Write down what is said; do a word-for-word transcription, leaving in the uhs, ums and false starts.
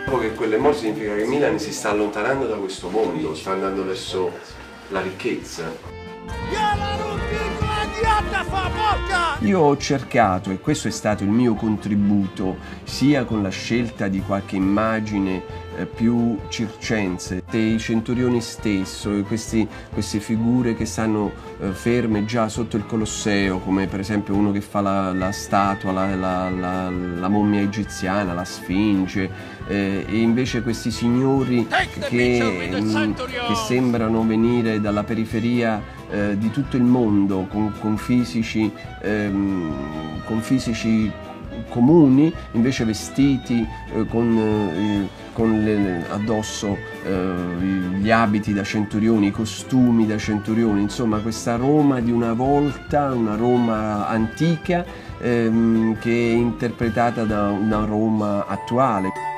Che quelle morti significa che Milan si sta allontanando da questo mondo, sta andando verso la ricchezza. Io ho cercato, e questo è stato il mio contributo, sia con la scelta di qualche immagine eh, più circense, dei centurioni stesso, questi, queste figure che stanno eh, ferme già sotto il Colosseo, come per esempio uno che fa la, la statua, la, la, la, la mommia egiziana, la Sfinge, eh, e invece questi signori che, mh, che sembrano venire dalla periferia Eh, di tutto il mondo, con, con, fisici, ehm, con fisici comuni, invece vestiti eh, con, eh, con le, addosso eh, gli abiti da centurioni, i costumi da centurioni, insomma questa Roma di una volta, una Roma antica ehm, che è interpretata da una Roma attuale.